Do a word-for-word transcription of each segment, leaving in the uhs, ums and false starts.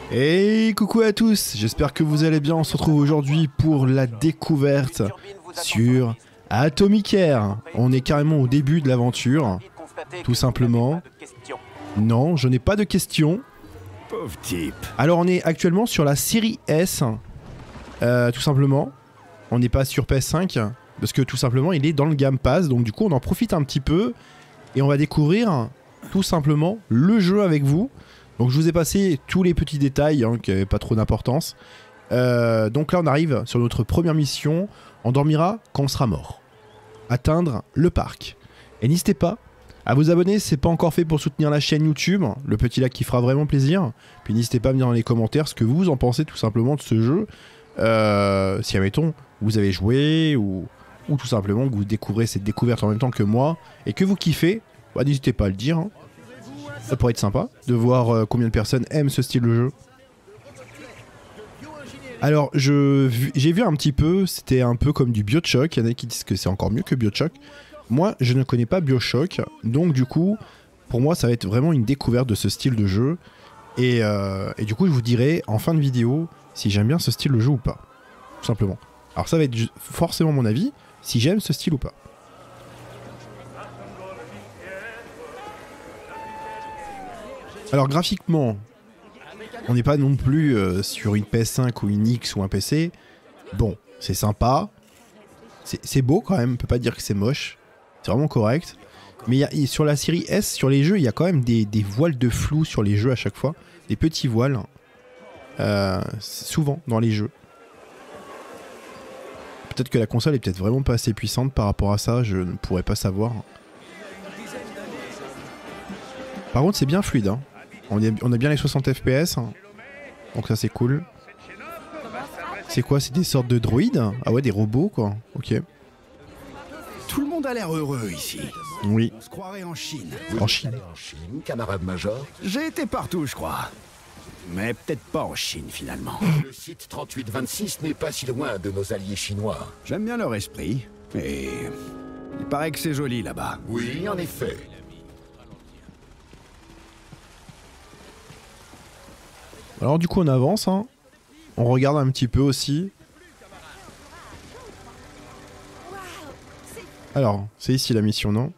Hey, coucou à tous, j'espère que vous allez bien. On se retrouve aujourd'hui pour la découverte sur Atomic Air. On est carrément au début de l'aventure, tout simplement. Non, je n'ai pas de questions. Pauvre type. Alors on est actuellement sur la série S, euh, tout simplement. On n'est pas sur P S cinq, parce que tout simplement il est dans le Game Pass, donc du coup on en profite un petit peu. Et on va découvrir tout simplement le jeu avec vous. Donc je vous ai passé tous les petits détails hein, qui n'avaient pas trop d'importance. Euh, donc là on arrive sur notre première mission. On dormira quand on sera mort. Atteindre le parc. Et n'hésitez pas à vous abonner si ce n'est pas encore fait pour soutenir la chaîne YouTube. Le petit like qui fera vraiment plaisir. Puis n'hésitez pas à me dire dans les commentaires ce que vous en pensez tout simplement de ce jeu. Euh, si admettons vous avez joué ou, ou tout simplement que vous découvrez cette découverte en même temps que moi. Et que vous kiffez, bah, n'hésitez pas à le dire. Hein. Ça pourrait être sympa de voir euh, combien de personnes aiment ce style de jeu. Alors, je j'ai vu un petit peu, c'était un peu comme du BioShock. Il y en a qui disent que c'est encore mieux que BioShock. Moi, je ne connais pas BioShock. Donc, du coup, pour moi, ça va être vraiment une découverte de ce style de jeu. Et, euh, et du coup, je vous dirai en fin de vidéo si j'aime bien ce style de jeu ou pas. Tout simplement. Alors, ça va être forcément mon avis, si j'aime ce style ou pas. Alors graphiquement, on n'est pas non plus euh, sur une P S cinq ou une X ou un P C. Bon, c'est sympa. C'est beau quand même, on peut pas dire que c'est moche. C'est vraiment correct. Mais y a, y, sur la série S, sur les jeux, il y a quand même des, des voiles de flou sur les jeux à chaque fois. Des petits voiles. Euh, souvent dans les jeux. Peut-être que la console est peut-être vraiment pas assez puissante par rapport à ça, je ne pourrais pas savoir. Par contre, c'est bien fluide. Hein. On, est, on a bien les soixante F P S, donc ça c'est cool. C'est quoi? C'est des sortes de droïdes? Ah ouais, des robots quoi. Ok. Tout le monde a l'air heureux ici. Oui. On se croirait en Chine. En Chine. En Chine, camarade major. J'ai été partout, je crois. Mais peut-être pas en Chine finalement. Le site trente-huit vingt-six n'est pas si loin de nos alliés chinois. J'aime bien leur esprit. Et il paraît que c'est joli là-bas. Oui, en effet. Alors du coup on avance, hein. On regarde un petit peu aussi. Alors, c'est ici la mission, non?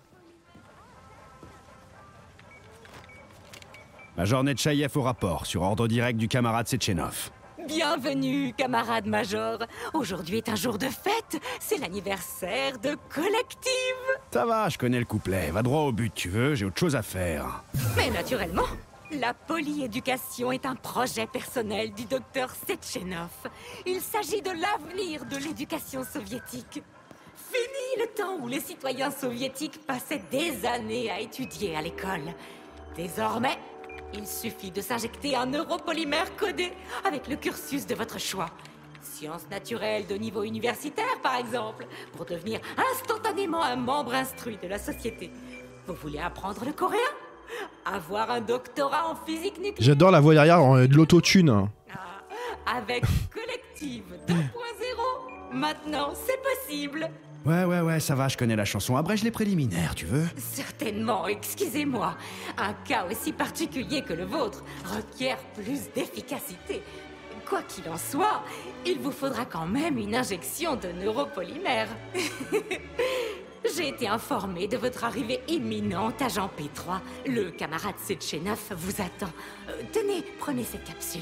Major Netchaïev au rapport, sur ordre direct du camarade Sechenov. Bienvenue, camarade major. Aujourd'hui est un jour de fête. C'est l'anniversaire de Collective. Ça va, je connais le couplet. Va droit au but, tu veux, j'ai autre chose à faire. Mais naturellement, la polyéducation est un projet personnel du docteur Sechenov. Il s'agit de l'avenir de l'éducation soviétique. Fini le temps où les citoyens soviétiques passaient des années à étudier à l'école. Désormais, il suffit de s'injecter un neuropolymère codé avec le cursus de votre choix. Sciences naturelles de niveau universitaire, par exemple, pour devenir instantanément un membre instruit de la société. Vous voulez apprendre le coréen? Avoir un doctorat en physique nucléaire? J'adore la voix derrière, euh, de l'autotune. Ah, avec Collective deux point zéro, maintenant c'est possible. Ouais, ouais, ouais, ça va, je connais la chanson. Abrège les préliminaires, tu veux? Certainement, excusez-moi. Un cas aussi particulier que le vôtre requiert plus d'efficacité. Quoi qu'il en soit, il vous faudra quand même une injection de neuropolymère. J'ai été informé de votre arrivée imminente, agent P trois. Le camarade Sechenov vous attend. Euh, tenez, prenez cette capsule.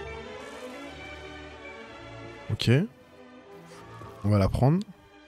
Ok. On va la prendre.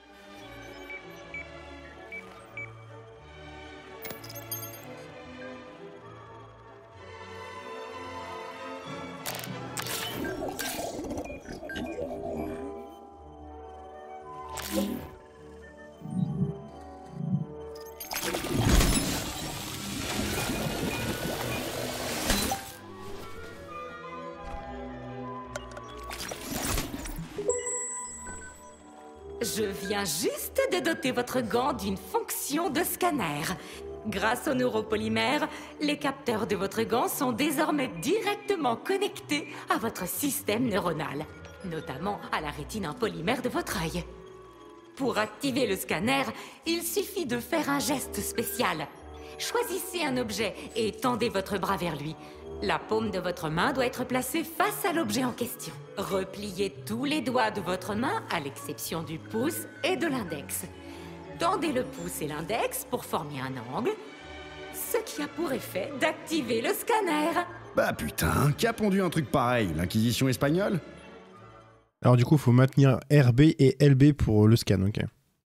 Je viens juste de doter votre gant d'une fonction de scanner. Grâce au neuropolymère, les capteurs de votre gant sont désormais directement connectés à votre système neuronal, notamment à la rétine en polymère de votre œil. Pour activer le scanner, il suffit de faire un geste spécial. Choisissez un objet et tendez votre bras vers lui. La paume de votre main doit être placée face à l'objet en question. Repliez tous les doigts de votre main, à l'exception du pouce et de l'index. Tendez le pouce et l'index pour former un angle, ce qui a pour effet d'activer le scanner. Bah putain, qui a pondu un truc pareil? L'Inquisition espagnole? Alors du coup, faut maintenir R B et L B pour le scan, ok.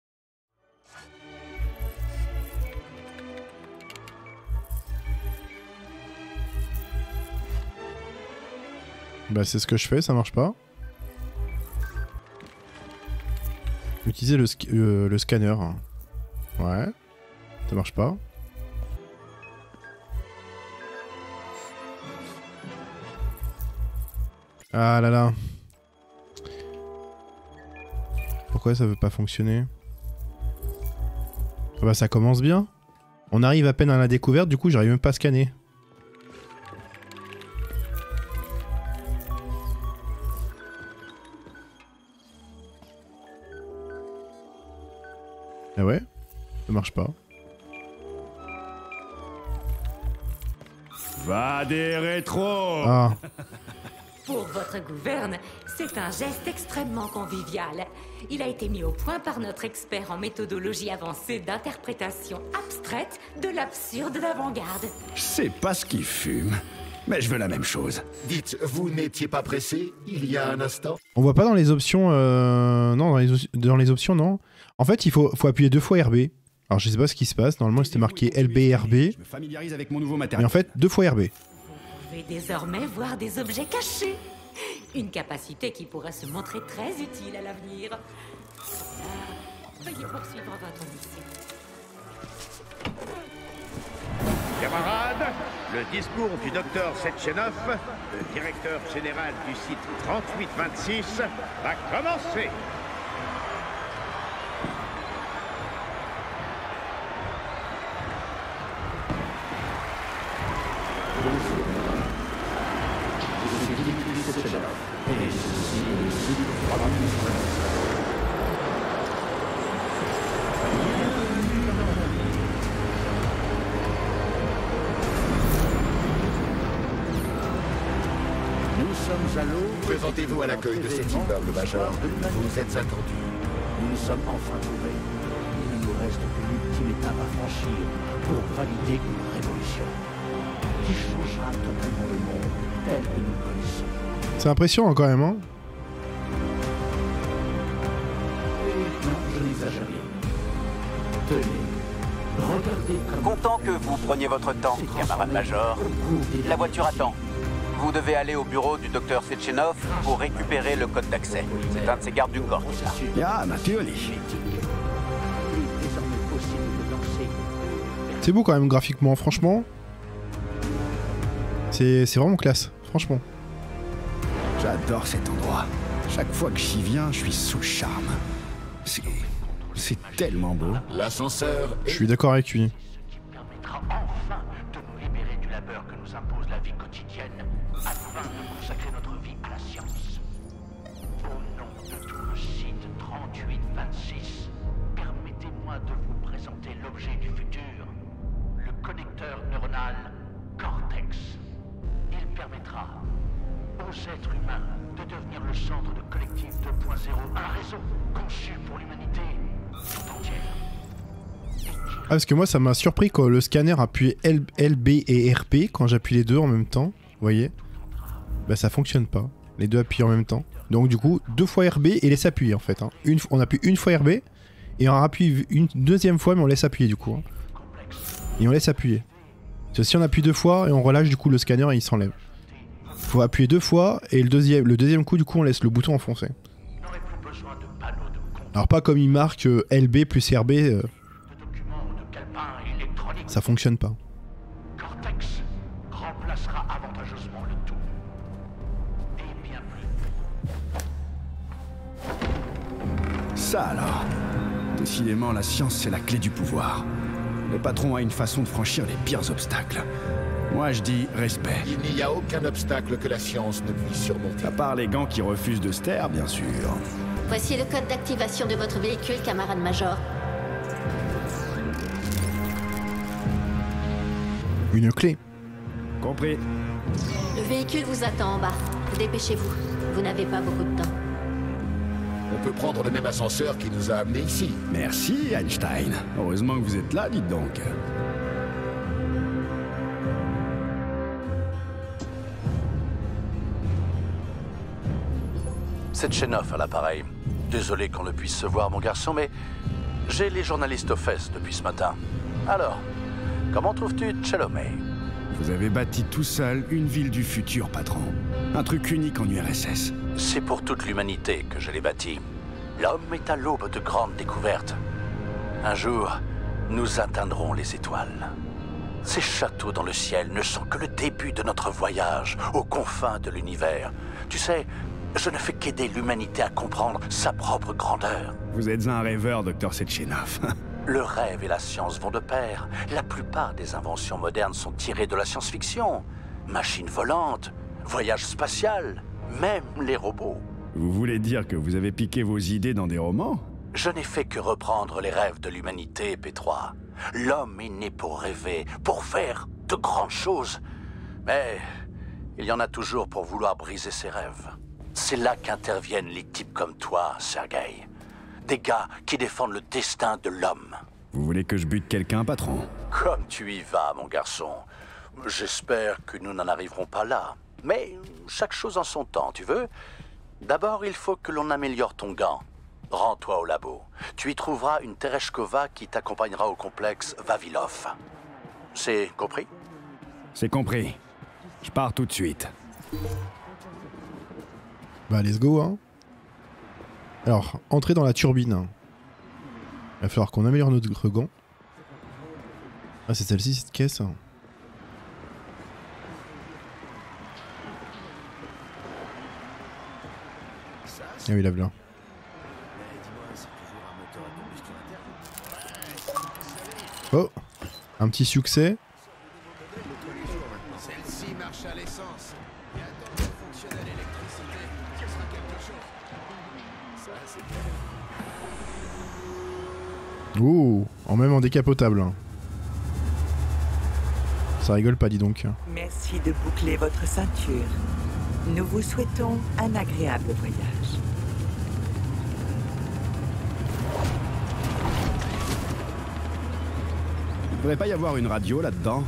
Bah c'est ce que je fais, ça marche pas. Utiliser le, sc euh, le scanner. Ouais. Ça marche pas. Ah là là. Pourquoi ça veut pas fonctionner? Ah bah ça commence bien. On arrive à peine à la découverte, du coup j'arrive même pas à scanner. Ah ouais, ça marche pas. Va des rétros. Ah. Pour votre gouverne, c'est un geste extrêmement convivial. Il a été mis au point par notre expert en méthodologie avancée d'interprétation abstraite de l'absurde d'avant-garde. Je sais pas ce qui fume, mais je veux la même chose. Dites, vous n'étiez pas pressé il y a un instant? On voit pas dans les options... Euh... Non, dans les, dans les options, non. En fait, il faut, faut appuyer deux fois R B. Alors, je sais pas ce qui se passe. Normalement, c'était marqué L B et R B. Je me familiarise avec mon nouveau matériel. Mais en fait, deux fois R B. Vous pouvez désormais voir des objets cachés. Une capacité qui pourrait se montrer très utile à l'avenir. Veuillez poursuivre votre mission. Camarades, le discours du docteur Setchenov, le directeur général du site trente-huit vingt-six, va commencer. Présentez-vous à l'accueil de cet immeuble majeur. Vous êtes attendu. Nous nous sommes enfin trouvés. Il ne nous reste qu'une ultime étape à franchir pour valider une révolution qui changera totalement le monde tel que nous le connaissons. C'est impressionnant quand même, hein. Non, je n'exagère rien. Tenez, regardez comme... Content que vous preniez votre temps, camarade major. La voiture attend. Vous devez aller au bureau du docteur Setchenov pour récupérer le code d'accès. C'est un de ses gardes du corps. Ja, natürlich. C'est beau quand même graphiquement, franchement. C'est vraiment classe, franchement. J'adore cet endroit. Chaque fois que j'y viens, je suis sous le charme. C'est... c'est tellement beau. L'ascenseur Je suis d'accord avec lui. Qui permettra enfin de nous libérer du labeur que nous impose la vie quotidienne afin de consacrer notre vie à la science. Au nom de tout le site trente-huit vingt-six, permettez-moi de vous présenter l'objet du futur, le connecteur neuronal Cortex. Il permettra aux êtres humains de devenir le centre de collectif deux point zéro, un réseau conçu pour l'humanité tout entière. Ah, parce que moi ça m'a surpris quand le scanner appuyait L, L B et R P, quand j'appuie les deux en même temps, vous voyez, bah ça fonctionne pas, les deux appuient en même temps. Donc du coup, deux fois R B et laisse appuyer en fait. Hein. Une, on appuie une fois R B et on appuie une deuxième fois mais on laisse appuyer du coup. Hein. Et on laisse appuyer. Parce que si on appuie deux fois et on relâche du coup le scanner et il s'enlève. Faut appuyer deux fois et le deuxième, le deuxième coup du coup on laisse le bouton enfoncé. Alors pas comme il marque euh, L B plus R B, euh, ça fonctionne pas. Cortex remplacera avantageusement le tout. Et bien plus. Ça alors. Décidément, la science, c'est la clé du pouvoir. Le patron a une façon de franchir les pires obstacles. Moi, je dis respect. Il n'y a aucun obstacle que la science ne puisse surmonter. À part les gants qui refusent de se taire, bien sûr. Voici le code d'activation de votre véhicule, camarade major. Une clé. Compris. Le véhicule vous attend en bas. Dépêchez-vous. Vous n'avez pas beaucoup de temps. On peut prendre le même ascenseur qui nous a amenés ici. Merci, Einstein. Heureusement que vous êtes là, dites donc. Setchenov à l'appareil. Désolé qu'on ne puisse se voir, mon garçon, mais j'ai les journalistes aux fesses depuis ce matin. Alors, comment trouves-tu Chelomey? Vous avez bâti tout seul une ville du futur, patron. Un truc unique en U R S S. C'est pour toute l'humanité que je l'ai bâti. L'homme est à l'aube de grandes découvertes. Un jour, nous atteindrons les étoiles. Ces châteaux dans le ciel ne sont que le début de notre voyage aux confins de l'univers. Tu sais, je ne fais qu'aider l'humanité à comprendre sa propre grandeur. Vous êtes un rêveur, docteur Setchenov. Le rêve et la science vont de pair. La plupart des inventions modernes sont tirées de la science-fiction. Machines volantes, voyage spatial, même les robots. Vous voulez dire que vous avez piqué vos idées dans des romans? Je n'ai fait que reprendre les rêves de l'humanité, P trois. L'homme est né pour rêver, pour faire de grandes choses. Mais il y en a toujours pour vouloir briser ses rêves. C'est là qu'interviennent les types comme toi, Sergei. Des gars qui défendent le destin de l'homme. Vous voulez que je bute quelqu'un, patron? Comme tu y vas, mon garçon. J'espère que nous n'en arriverons pas là. Mais chaque chose en son temps, tu veux? D'abord, il faut que l'on améliore ton gant. Rends-toi au labo. Tu y trouveras une Tereshkova qui t'accompagnera au complexe Vavilov. C'est compris? C'est compris. Je pars tout de suite. Bah, let's go, hein. Alors, entrer dans la turbine. Il va falloir qu'on améliore notre gant. Ah, c'est celle-ci, cette caisse. Ah oui, la voilà. Oh, un petit succès. Celle-ci marche à l'essence. Et attends de fonctionner à l'électricité. Ce sera quelque chose. Ça, c'est bien. Ouh, en même en décapotable. Ça rigole pas, dis donc. Merci de boucler votre ceinture. Nous vous souhaitons un agréable voyage. Il devrait pas y avoir une radio là-dedans?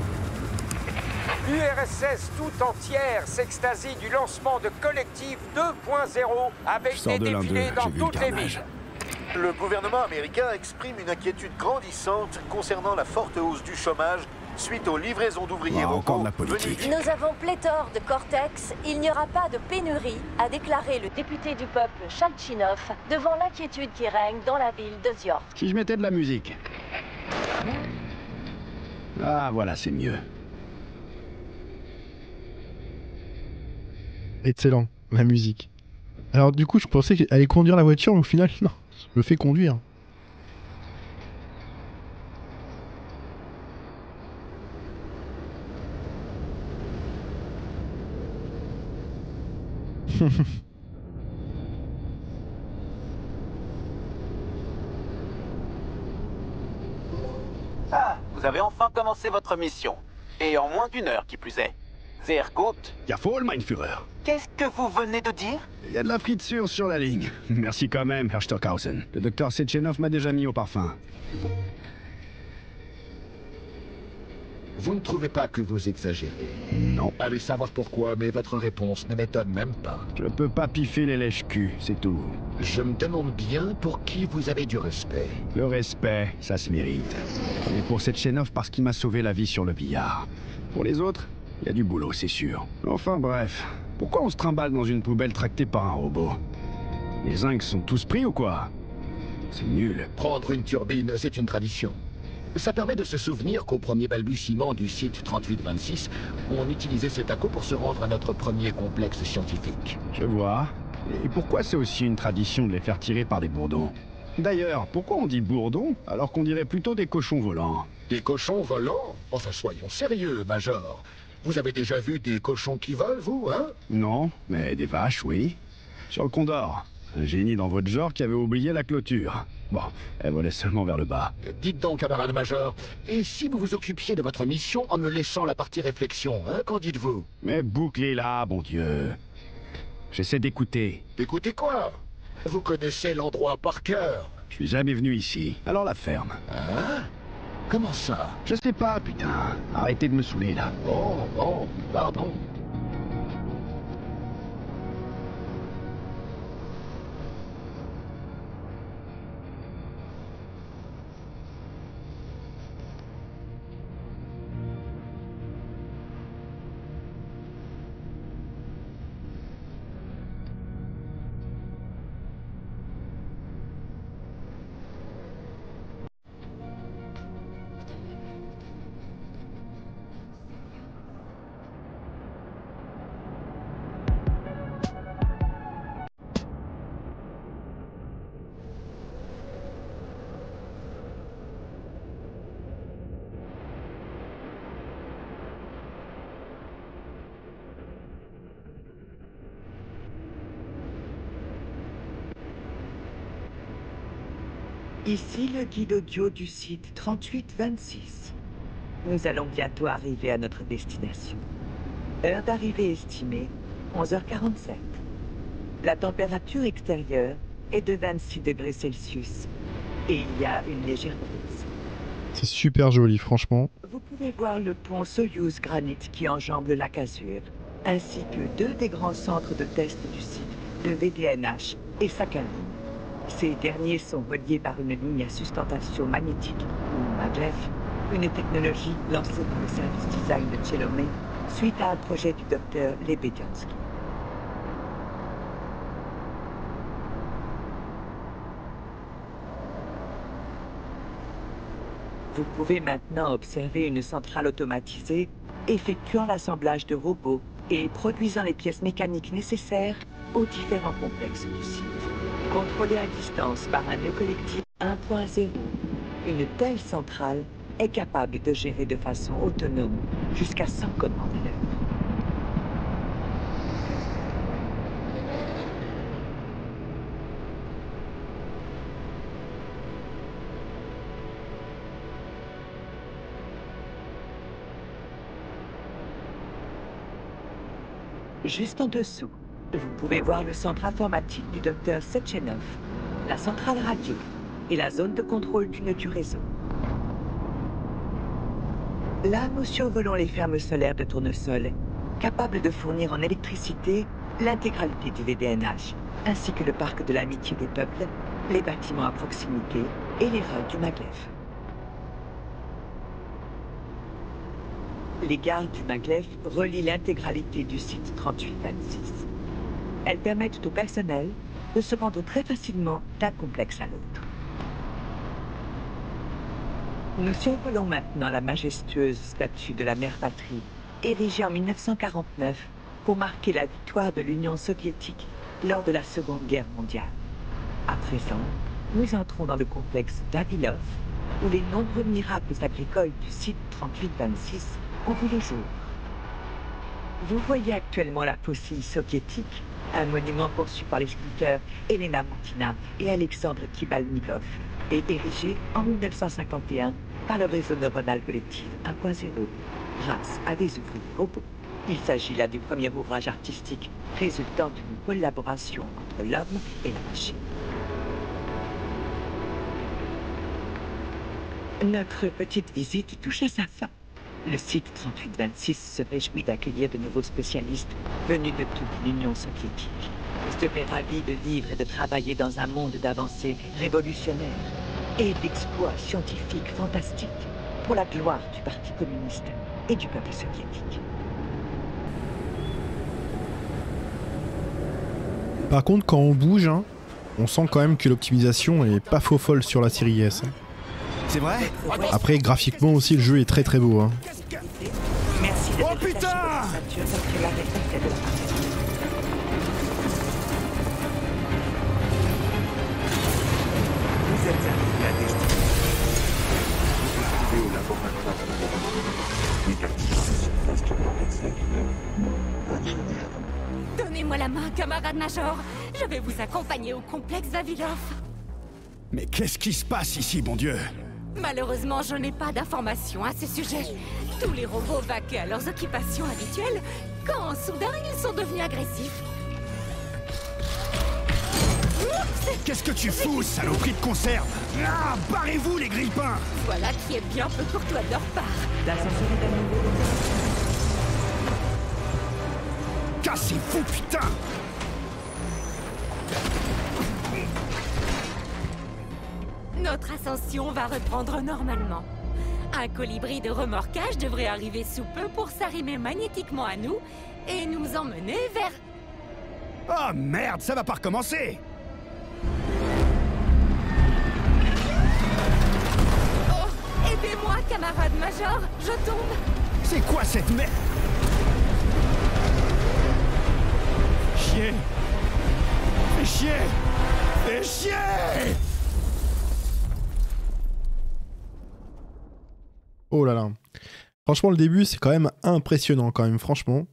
U R S S tout entière s'extasie du lancement de Collectif deux point zéro avec des de défilés dans toutes les villes. Le gouvernement américain exprime une inquiétude grandissante concernant la forte hausse du chômage suite aux livraisons d'ouvriers Ah, encore robots de la politique. venus- Nous avons pléthore de cortex. Il n'y aura pas de pénurie, a déclaré le député du peuple Chalchinov devant l'inquiétude qui règne dans la ville de Ziorsk. Si je mettais de la musique. Ah, voilà, c'est mieux. Excellent, la musique. Alors du coup, je pensais qu'elle allait conduire la voiture, mais au final, non. Je me fais conduire. Ah, vous avez enfin commencé votre mission. Et en moins d'une heure, qui plus est. Sehr gut. Ja voll, mein Führer. Qu'est-ce que vous venez de dire? Il y a de la friture sur la ligne. Merci quand même, Herr Stockhausen. Le docteur Setchenov m'a déjà mis au parfum. Vous ne trouvez pas que vous exagérez? Non. Allez savoir pourquoi, mais votre réponse ne m'étonne même pas. Je peux pas piffer les lèches-culs, c'est tout. Je me demande bien pour qui vous avez du respect. Le respect, ça se mérite. Et pour Setchenov, parce qu'il m'a sauvé la vie sur le billard. Pour les autres, il y a du boulot, c'est sûr. Enfin bref, pourquoi on se trimballe dans une poubelle tractée par un robot? Les zincs sont tous pris ou quoi? C'est nul. Prendre une turbine, c'est une tradition. Ça permet de se souvenir qu'au premier balbutiement du site trente-huit vingt-six, on utilisait cet acco pour se rendre à notre premier complexe scientifique. Je vois. Et pourquoi c'est aussi une tradition de les faire tirer par des bourdons? D'ailleurs, pourquoi on dit bourdons alors qu'on dirait plutôt des cochons volants? Des cochons volants? Enfin, soyons sérieux, Major. Vous avez déjà vu des cochons qui volent, vous, hein? Non, mais des vaches, oui. Sur le Condor. Un génie dans votre genre qui avait oublié la clôture. Bon, elle volait seulement vers le bas. Dites donc, camarade-major, et si vous vous occupiez de votre mission en me laissant la partie réflexion, hein, qu'en dites-vous? Mais bouclez-la, bon Dieu. J'essaie d'écouter. D'écouter quoi? Vous connaissez l'endroit par cœur. Je suis jamais venu ici, alors la ferme. Hein? Comment ça? Je sais pas, putain. Arrêtez de me saouler, là. Oh, oh, pardon. Ici le guide audio du site trente-huit vingt-six. Nous allons bientôt arriver à notre destination. Heure d'arrivée estimée, onze heures quarante-sept. La température extérieure est de vingt-six degrés Celsius. Et il y a une légère brise. C'est super joli, franchement. Vous pouvez voir le pont Soyouz Granite qui enjambe le lac Azur, ainsi que deux des grands centres de test du site, le V D N H et Sakhalin. Ces derniers sont reliés par une ligne à sustentation magnétique, ou maglev, une technologie lancée par le service design de Chelomé suite à un projet du docteur Lebediansky. Vous pouvez maintenant observer une centrale automatisée effectuant l'assemblage de robots et produisant les pièces mécaniques nécessaires aux différents complexes du site. Contrôlée à distance par un nœud collectif un point zéro, une telle centrale est capable de gérer de façon autonome jusqu'à cent commandes à l'heure. Juste en dessous, vous pouvez voir le centre informatique du docteur Sechenov, la centrale radio et la zone de contrôle du nœud du réseau. Là, nous survolons les fermes solaires de Tournesol, capables de fournir en électricité l'intégralité du V D N H, ainsi que le parc de l'amitié des peuples, les bâtiments à proximité et les rails du maglev. Les gares du maglev relient l'intégralité du site trente-huit vingt-six. Elles permettent au personnel de se rendre très facilement d'un complexe à l'autre. Nous survolons maintenant la majestueuse statue de la mère patrie, érigée en mille neuf cent quarante-neuf pour marquer la victoire de l'Union soviétique lors de la Seconde Guerre mondiale. À présent, nous entrons dans le complexe d'Avilov, où les nombreux miracles agricoles du site trente-huit vingt-six ont vu le jour. Vous voyez actuellement la fossile soviétique, un monument conçu par les sculpteurs Elena Montina et Alexandre Kibalnikov, et érigé en mille neuf cent cinquante et un par le réseau neuronal collectif un point zéro, grâce à des ouvriers robots. Il s'agit là du premier ouvrage artistique résultant d'une collaboration entre l'homme et la machine. Notre petite visite touche à sa fin. Le site trente-huit vingt-six se réjouit d'accueillir de nouveaux spécialistes venus de toute l'Union soviétique. Il serait ravi de vivre et de travailler dans un monde d'avancées révolutionnaires et d'exploits scientifiques fantastiques pour la gloire du Parti communiste et du peuple soviétique. Par contre, quand on bouge, hein, on sent quand même que l'optimisation est pas faux folle sur la série S. C'est vrai? Après, graphiquement aussi, le jeu est très très beau. Hein. Merci de oh putain! Vous êtes arrivé à destination. Vous vous trouvez au laboratoire de Donnez-moi la main, camarade Major. Je vais vous accompagner au complexe Vavilov. Mais qu'est-ce qui se passe ici, bon Dieu? Malheureusement, je n'ai pas d'informations à ce sujet. Tous les robots vaquaient à leurs occupations habituelles quand, soudain, ils sont devenus agressifs. Qu'est-ce que tu fous, saloperie de conserve? Ah, barrez-vous, les grille-pains! Voilà qui est bien peu courtois de leur part. L'ascenseur est à nouveau. Cassez-vous, putain! Notre ascension va reprendre normalement. Un colibri de remorquage devrait arriver sous peu pour s'arrimer magnétiquement à nous et nous emmener vers... Oh merde, ça va pas recommencer! Oh, aidez-moi, camarade Major, je tombe! C'est quoi cette merde? Chier! Fais chier! Fais chier! Oh là là. Franchement, le début, c'est quand même impressionnant, quand même, franchement.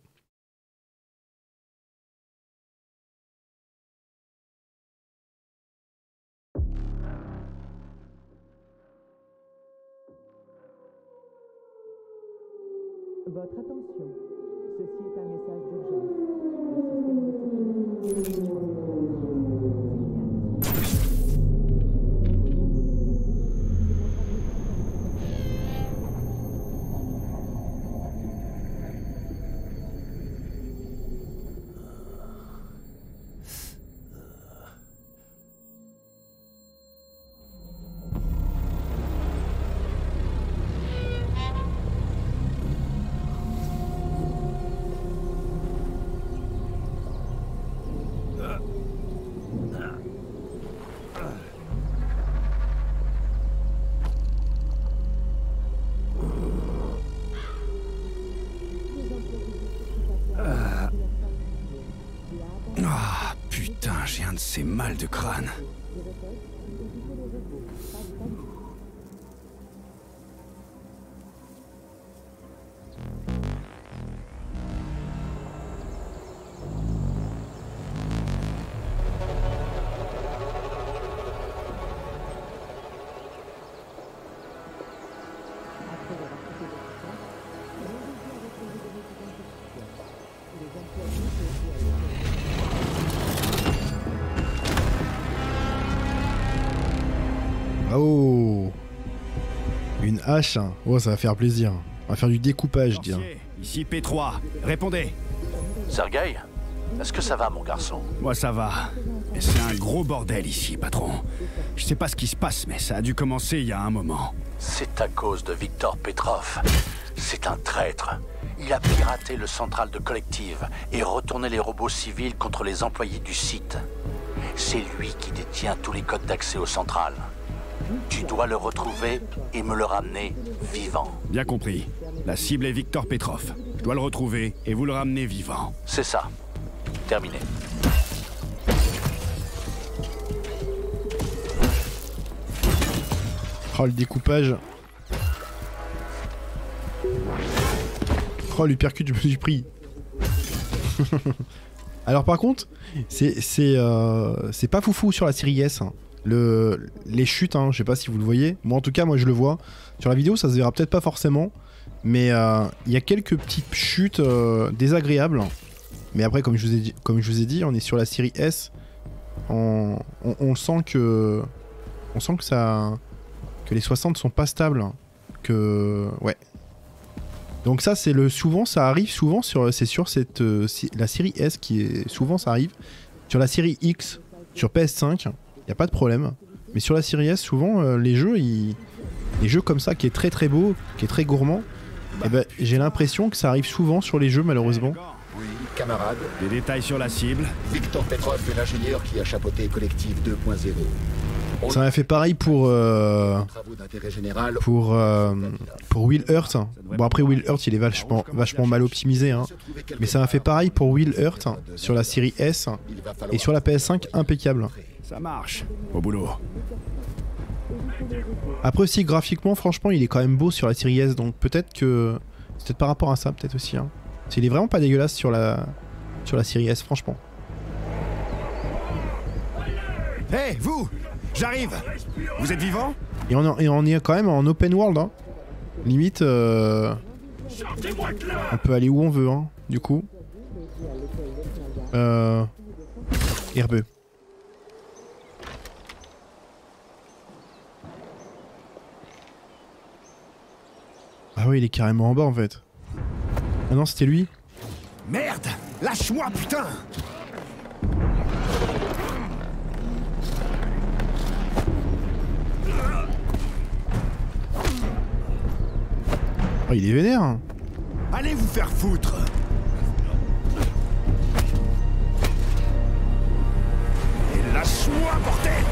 Votre attention. Ceci est un message d'urgence. Le système de Ah, putain, j'ai un de ces mal de crâne. Oh, une hache. Oh, ça va faire plaisir. On va faire du découpage, dis. Ici P trois, répondez. Sergueï, est-ce que ça va, mon garçon? Moi, ça va. Mais c'est un gros bordel ici, patron. Je sais pas ce qui se passe, mais ça a dû commencer il y a un moment. C'est à cause de Victor Petrov. C'est un traître. Il a piraté le central de Collective et retourné les robots civils contre les employés du site. C'est lui qui détient tous les codes d'accès au central. Tu dois le retrouver et me le ramener vivant. Bien compris. La cible est Victor Petrov. Je dois le retrouver et vous le ramener vivant. C'est ça. Terminé. Oh, le découpage. Oh, l'hypercute, je me suis pris. Alors par contre, c'est c'est euh, c'est pas foufou sur la série S. Hein. Le, les chutes, hein, je sais pas si vous le voyez. Moi en tout cas, moi je le vois. Sur la vidéo, ça se verra peut-être pas forcément. Mais il euh, y a quelques petites chutes euh, désagréables. Mais après, comme je vous ai dit, comme je vous ai dit, on est sur la série S. On, on, on sent que... On sent que ça... Que les soixante sont pas stables. Que... Ouais. Donc ça, c'est le... Souvent, ça arrive souvent sur... C'est sur cette... Euh, la série S qui est... Souvent, ça arrive. Sur la série X, sur P S cinq... Y a pas de problème, mais sur la série S, souvent euh, les jeux, ils... les jeux comme ça, qui est très très beau, qui est très gourmand, eh ben, j'ai l'impression que ça arrive souvent sur les jeux malheureusement. Oui, camarade. Des détails sur la cible. Victor Petrov est l'ingénieur qui a chapeauté Collective deux point zéro. Ça m'a fait pareil pour euh, pour euh, pour Will Earth. Bon après Will Earth il est vachement vachement mal optimisé, hein. Mais ça m'a fait pareil pour Will Earth sur la série S et sur la P S cinq impeccable. Ça marche, au boulot. Après aussi graphiquement franchement il est quand même beau sur la série S, donc peut-être que c'est peut-être par rapport à ça peut-être aussi, hein. Il est vraiment pas dégueulasse sur la sur la série S franchement. Hé, hey, vous! J'arrive! Vous êtes vivant? Et on, et on est quand même en open world, hein. Limite, euh... on peut aller où on veut, hein, du coup. Euh... Herbeux. Ah oui, il est carrément en bas, en fait. Ah non, c'était lui. Merde! Lâche-moi, putain! Oh, il est vénère. Allez vous faire foutre! Et lâche-moi, bordel!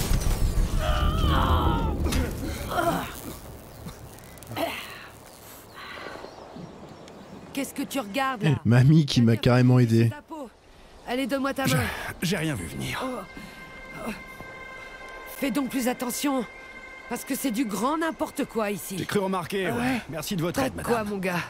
Qu'est-ce que tu regardes là? Mamie qui m'a carrément aidé. Allez, donne-moi ta main. J'ai rien vu venir. Oh. Oh. Fais donc plus attention. Parce que c'est du grand n'importe quoi ici. J'ai cru remarquer, ouais. ouais. Merci de votre Pas aide, de madame. quoi, mon gars?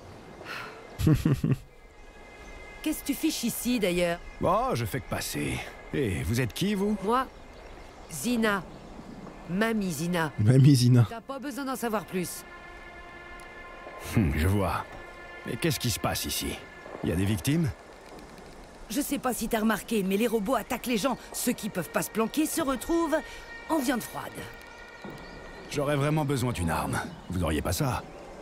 Qu'est-ce que tu fiches ici, d'ailleurs? Oh, je fais que passer. Et vous êtes qui, vous? Moi, Zina. Mamie Zina. Mamie Zina. T'as pas besoin d'en savoir plus. Hum, je vois. Mais qu'est-ce qui se passe ici? Il y a des victimes? Je sais pas si t'as remarqué, mais les robots attaquent les gens. Ceux qui peuvent pas se planquer se retrouvent en viande froide. J'aurais vraiment besoin d'une arme. Vous n'auriez pas ça?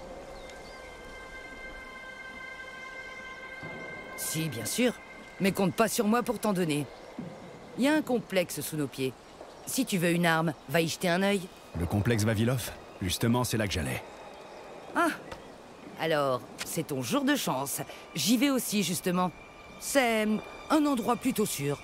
Si, bien sûr. Mais compte pas sur moi pour t'en donner. Il y a un complexe sous nos pieds. Si tu veux une arme, va y jeter un œil. Le complexe Vavilov? Justement, c'est là que j'allais. Ah! Alors, c'est ton jour de chance. J'y vais aussi, justement. C'est un endroit plutôt sûr.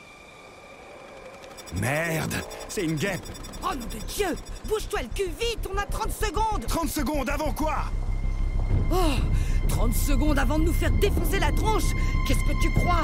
Merde! C'est une guêpe! Oh nom de Dieu! Bouge-toi le cul vite, on a trente secondes! trente secondes avant quoi? Oh! trente secondes avant de nous faire défoncer la tronche! Qu'est-ce que tu crois?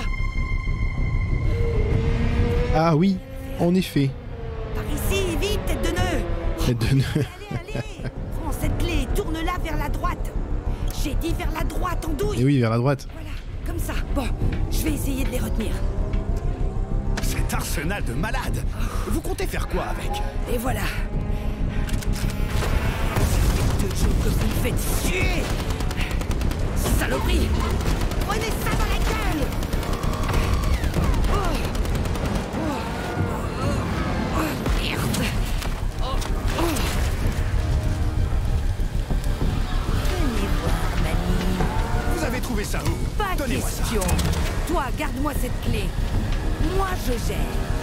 Ah oui, en effet. Par ici, vite, tête de nœud! Tête de nœud. Allez, allez! Prends cette clé et tourne-la vers la droite! J'ai dit vers la droite, en douille! Et oui, vers la droite. Voilà, comme ça. Bon, je vais essayer de les retenir. Cet arsenal de malades! Vous comptez faire quoi avec? Et voilà. Deux jours que vous me faites chier! Saloperie! Prenez ça dans la gueule! Oh. Oh. Oh. Oh, merde! Oh. Oh. Venez voir, mamie. Vous avez trouvé ça où? Pas Donnez-moi ça. question. Toi, garde-moi cette clé. Moi, je gère.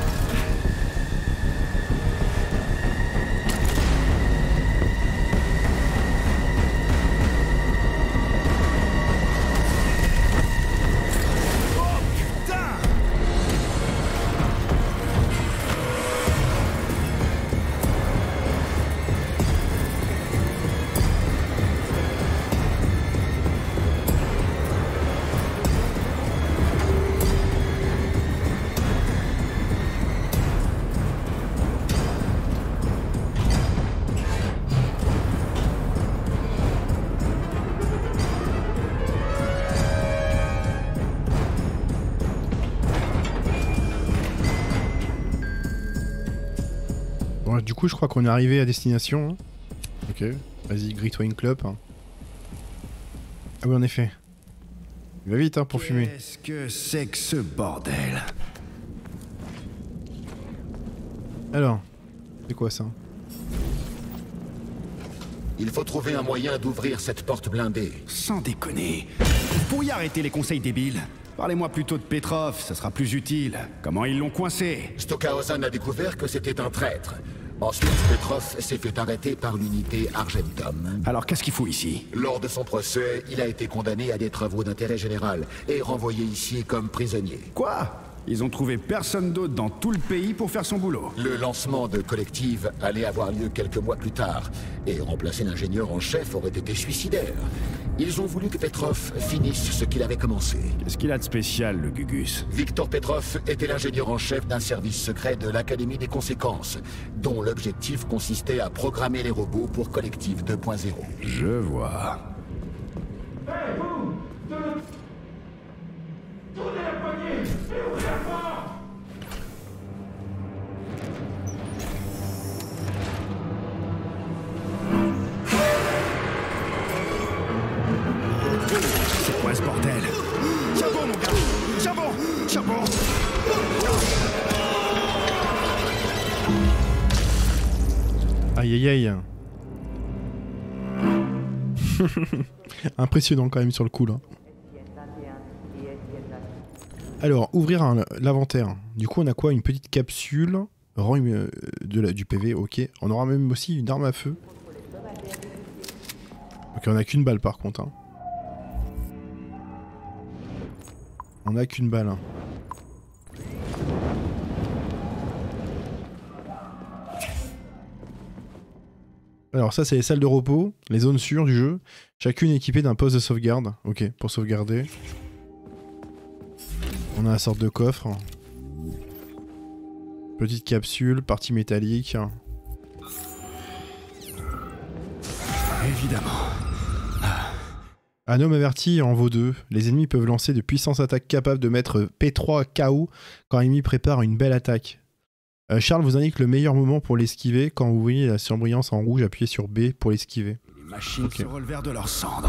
Bon, du coup, je crois qu'on est arrivé à destination. Hein. Ok, vas-y, grille-toi une clope. Hein. Ah oui, en effet. Il va vite, hein, pour fumer. Qu'est-ce que c'est que ce bordel? Alors, c'est quoi ça? Il faut trouver un moyen d'ouvrir cette porte blindée. Sans déconner. Vous pourriez arrêter les conseils débiles? Parlez-moi plutôt de Petrov, ça sera plus utile. Comment ils l'ont coincé? Stockhausen a découvert que c'était un traître. Ensuite, Petrov s'est fait arrêter par l'unité Argentum. Alors qu'est-ce qu'il faut ici? Lors de son procès, il a été condamné à des travaux d'intérêt général et renvoyé ici comme prisonnier. Quoi? Ils ont trouvé personne d'autre dans tout le pays pour faire son boulot. Le lancement de Collective allait avoir lieu quelques mois plus tard, et remplacer l'ingénieur en chef aurait été suicidaire. Ils ont voulu que Petrov finisse ce qu'il avait commencé. Qu'est-ce qu'il a de spécial, le Gugus? Victor Petrov était l'ingénieur en chef d'un service secret de l'Académie des conséquences, dont l'objectif consistait à programmer les robots pour Collective deux point zéro. Je vois. Hey, vous! Tournez la poignée et ouvrez la porte! Aïe aïe aïe. Impressionnant quand même sur le coup là. Alors, ouvrir l'inventaire. Du coup, on a quoi? Une petite capsule. Rang euh, de la, du P V, ok. On aura même aussi une arme à feu. Ok, on a qu'une balle par contre. Hein. On a qu'une balle. Hein. Alors ça c'est les salles de repos, les zones sûres du jeu, chacune équipée d'un poste de sauvegarde, ok, pour sauvegarder. On a une sorte de coffre. Petite capsule, partie métallique. Évidemment. Un homme averti en vaut deux. Les ennemis peuvent lancer de puissantes attaques capables de mettre P trois K O quand l'ennemi prépare une belle attaque. Euh, Charles vous indique le meilleur moment pour l'esquiver. Quand vous voyez la surbrillance en rouge, appuyez sur B pour l'esquiver. Les machines okay. se relevèrent de leurs cendres.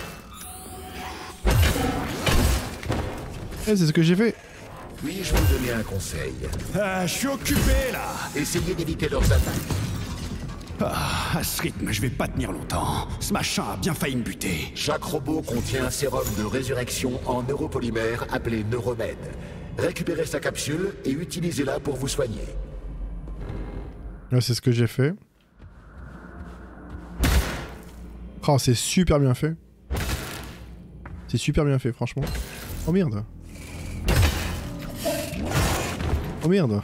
Eh, c'est ce que j'ai fait. Puis-je vous donner un conseil? Ah, je suis occupé là. Essayez d'éviter leurs attaques. Ah, à ce rythme, je vais pas tenir longtemps. Ce machin a bien failli me buter. Chaque robot contient un sérum de résurrection en neuropolymère appelé Neuromède. Récupérez sa capsule et utilisez-la pour vous soigner. Là, c'est ce que j'ai fait. Oh, c'est super bien fait. C'est super bien fait, franchement. Oh merde. Oh merde.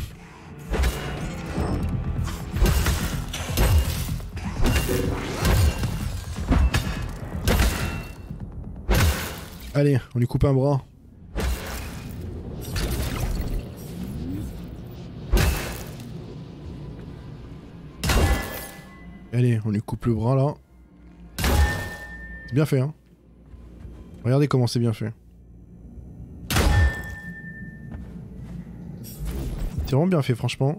Allez, on lui coupe un bras. Allez, on lui coupe le bras là. C'est bien fait, hein. Regardez comment c'est bien fait. C'est vraiment bien fait, franchement.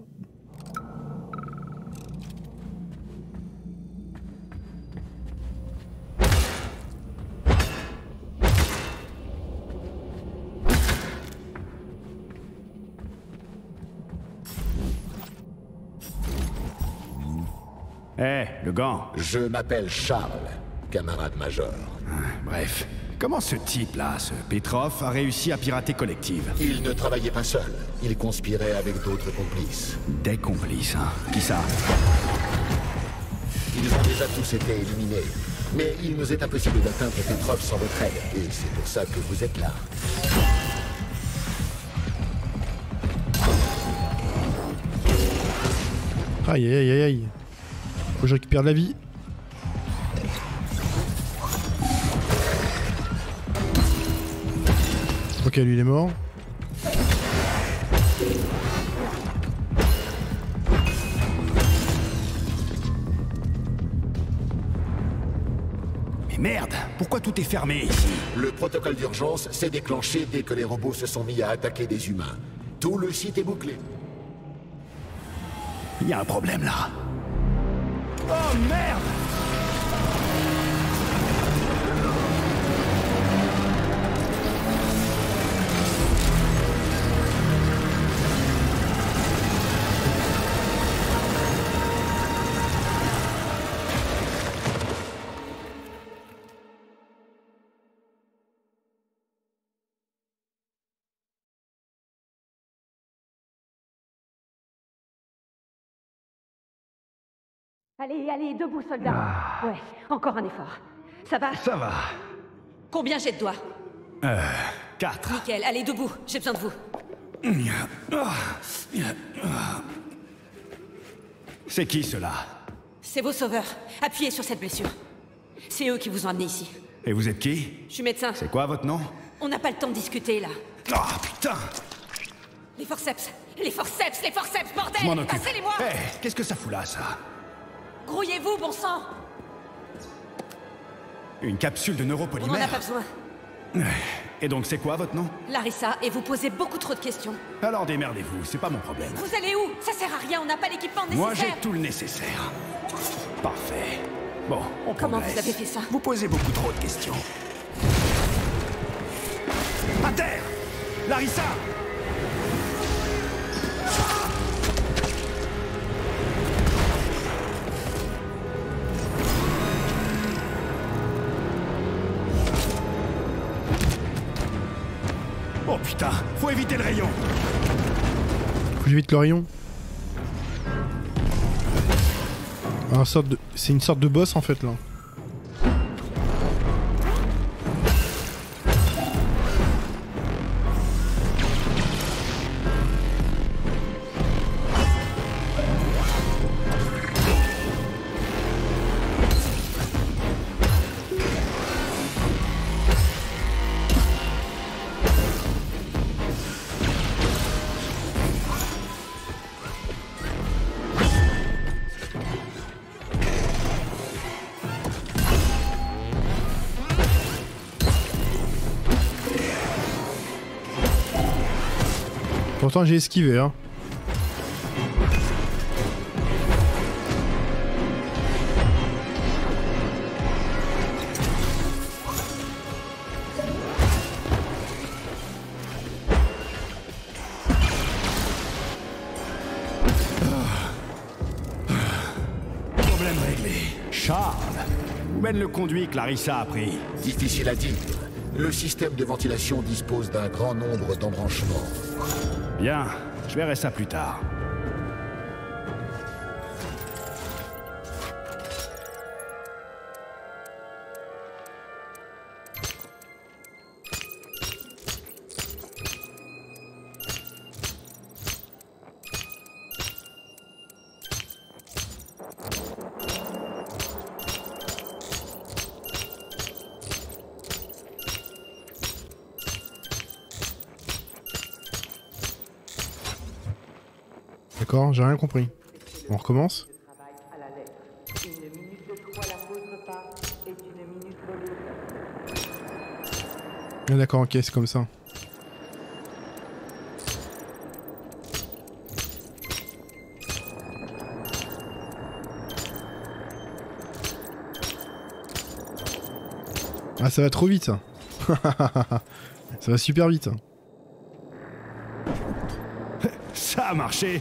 Eh, hey, le gant. Je m'appelle Charles, camarade major. Bref. Comment ce type-là, ce Petrov, a réussi à pirater Collective? Il ne travaillait pas seul. Il conspirait avec d'autres complices. Des complices, hein? Qui ça? Ils ont déjà tous été éliminés. Mais il nous est impossible d'atteindre Petrov sans votre aide. Et c'est pour ça que vous êtes là. Aïe aïe aïe aïe. Faut que je récupère de la vie. Ok, lui il est mort. Mais merde, pourquoi tout est fermé ici? Le protocole d'urgence s'est déclenché dès que les robots se sont mis à attaquer des humains. Tout le site est bouclé. Il y a un problème là. Oh merde! Allez, allez, debout, soldat. Ah. Ouais, encore un effort. Ça va? Ça va. Combien j'ai de doigts? Euh... Quatre. Nickel, allez, debout, j'ai besoin de vous. C'est qui, ceux-là? C'est vos sauveurs. Appuyez sur cette blessure. C'est eux qui vous ont amené ici. Et vous êtes qui? Je suis médecin. C'est quoi, votre nom? On n'a pas le temps de discuter, là. Ah, oh, putain! Les forceps! Les forceps! Les forceps, bordel! Je m'en occupe. Passez-les-moi! Hé, hey, qu'est-ce que ça fout là, ça? Grouillez-vous, bon sang! Une capsule de neuropolymère? On n'en a pas besoin. Et donc c'est quoi votre nom? Larissa, et vous posez beaucoup trop de questions. Alors démerdez-vous, c'est pas mon problème. Vous allez où? Ça sert à rien, on n'a pas l'équipement nécessaire. Moi j'ai tout le nécessaire. Parfait. Bon, on Comment progresse. vous avez fait ça? Vous posez beaucoup trop de questions. À terre! Larissa! putain, faut éviter le rayon. Faut que j'évite le rayon. Un sorte de... C'est une sorte de boss en fait là. Pourtant j'ai esquivé hein. Problème réglé. Charles, où mène le conduit Clarissa a pris? Difficile à dire. Le système de ventilation dispose d'un grand nombre d'embranchements. Bien, je verrai ça plus tard. D'accord, j'ai rien compris. On recommence? Ah, d'accord, ok, c'est comme ça. Ah, ça va trop vite ça. Ça va super vite. Ça a marché.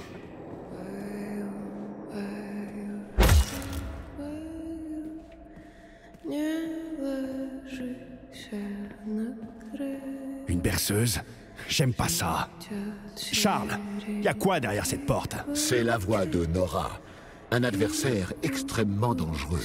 Une berceuse? J'aime pas ça. Charles, y a quoi derrière cette porte? C'est la voix de Nora, un adversaire extrêmement dangereux.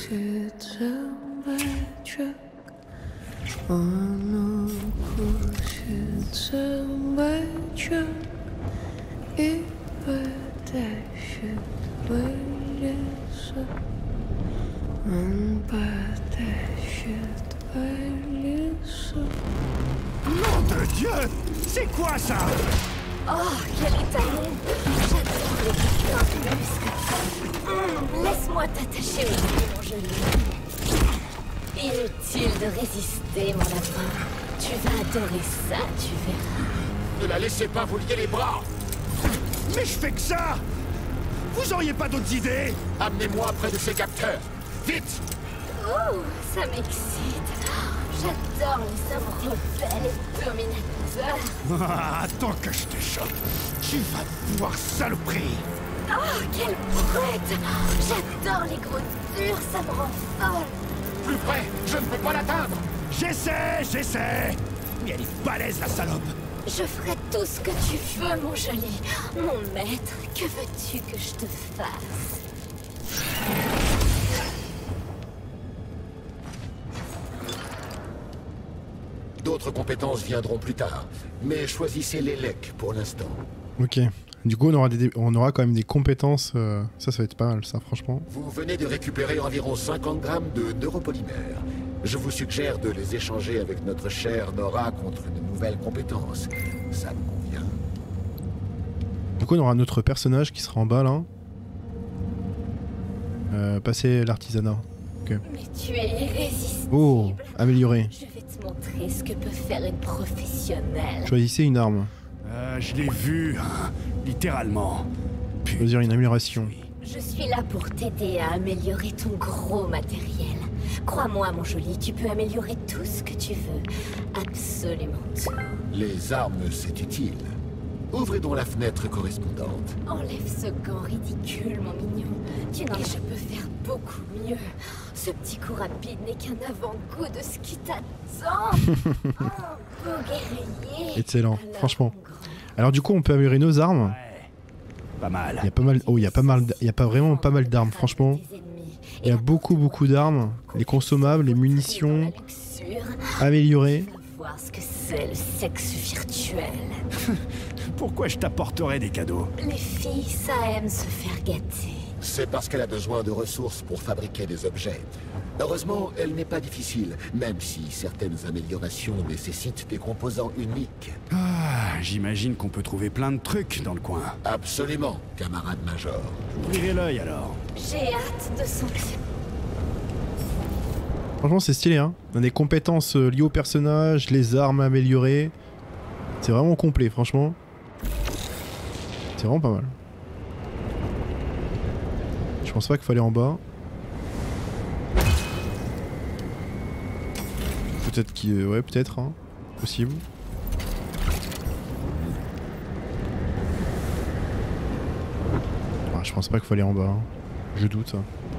Nom de Dieu! C'est quoi ça? Oh, quel étalon! J'adore les putain de muscles. Hum, laisse-moi t'attacher au pied, mon joli. Inutile de résister, mon lapin. Tu vas adorer ça, tu verras. Ne la laissez pas vous lier les bras! Mais je fais que ça! Vous auriez pas d'autres idées? Amenez-moi près de ces capteurs! Vite! Oh, ça m'excite. J'adore les hommes rebelles et dominateurs. Ah, attends que je te chope. Tu vas voir saloperie. Oh, quelle brute! J'adore les gros durs, ça me rend folle. Plus près, je ne peux pas l'atteindre. J'essaie, j'essaie. Mais elle est balèze, la salope. Je ferai tout ce que tu veux, mon joli. Mon maître, que veux-tu que je te fasse? D'autres compétences viendront plus tard, mais choisissez les lecs pour l'instant. Ok. Du coup, on aura, des, on aura quand même des compétences. Euh, ça, ça va être pas mal, ça, franchement. Vous venez de récupérer environ cinquante grammes de neuropolymères. Je vous suggère de les échanger avec notre chère Nora contre une nouvelle compétence. Ça me convient. Du coup, on aura notre personnage qui sera en bas, là. Euh, passer l'artisanat. Ok. Mais tu es irrésistible. Oh, amélioré. Je vais te montrer ce que peut faire une professionnelle. Choisissez une arme. Euh, je l'ai vu, hein, littéralement. Choisir une amélioration. Je suis là pour t'aider à améliorer ton gros matériel. Crois-moi, mon joli, tu peux améliorer tout ce que tu veux. Absolument tout. Les armes, c'est utile. Ouvrez donc la fenêtre correspondante. Enlève ce gant ridicule, mon mignon. Tu n'en je peux faire beaucoup mieux. Ce petit coup rapide n'est qu'un avant-goût de ce qui t'attend. Oh, beau guerrier. Excellent, alors, franchement. Alors du coup, on peut améliorer nos armes. Ouais, pas mal. Il y a pas mal. Oh, il y a pas mal. Il y a pas vraiment pas mal d'armes, franchement. Il y a beaucoup beaucoup d'armes. Les consommables, les munitions. Améliorées. Voir ce que c'est le sexe virtuel. Pourquoi je t'apporterais des cadeaux? Les filles, ça aime se faire gâter. C'est parce qu'elle a besoin de ressources pour fabriquer des objets. Heureusement, elle n'est pas difficile, même si certaines améliorations nécessitent des composants uniques. Ah, j'imagine qu'on peut trouver plein de trucs dans le coin. Absolument, camarade Major. Ouvrez l'œil alors. J'ai hâte de sanctionner. Franchement, c'est stylé, hein. On a des compétences euh, liées au personnage, les armes améliorées. C'est vraiment complet, franchement. C'est vraiment pas mal. Je pense pas qu'il fallait en bas. Peut-être qu'il... Ouais, peut-être, hein. Possible. Ah, je pense pas qu'il fallait en bas. Hein. Je doute.